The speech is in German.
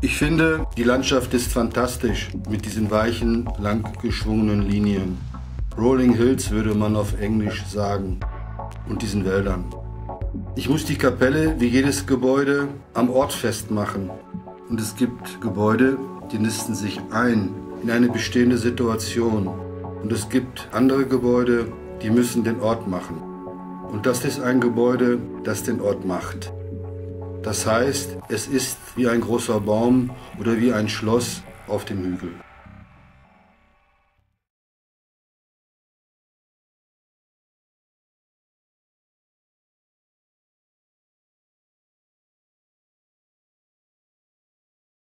Ich finde, die Landschaft ist fantastisch mit diesen weichen, lang geschwungenen Linien. Rolling Hills würde man auf Englisch sagen. Und diesen Wäldern. Ich muss die Kapelle, wie jedes Gebäude, am Ort festmachen. Und es gibt Gebäude, die nisten sich ein in eine bestehende Situation. Und es gibt andere Gebäude, die müssen den Ort machen. Und das ist ein Gebäude, das den Ort macht. Das heißt, es ist wie ein großer Baum oder wie ein Schloss auf dem Hügel.